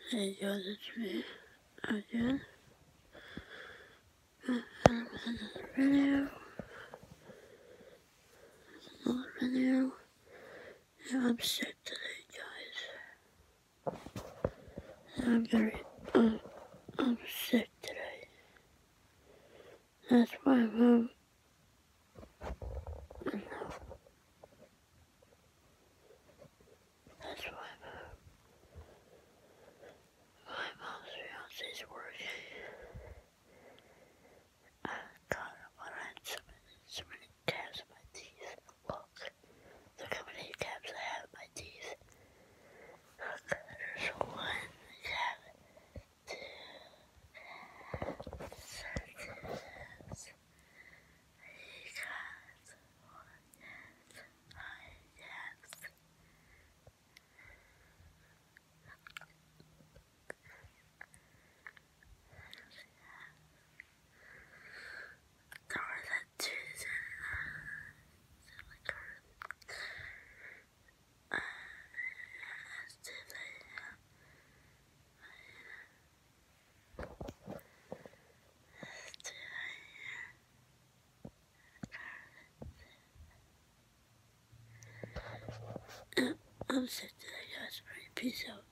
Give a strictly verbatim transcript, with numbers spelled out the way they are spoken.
Hey guys, it's me again. Another video. Another video. Yeah, I'm sick today, guys. I'm very, uh, I'm sick today. That's why I'm home. That's why I'm home. My mom's fiance's working. Uh, God, I had so many, so many caps in my teeth. Look, look how many caps I have in my teeth. Look, there's one cap, two, six, three caps, five caps. There were that tooth and like uh, let's do that. Let's do that. I'm sick today, guys. Peace out.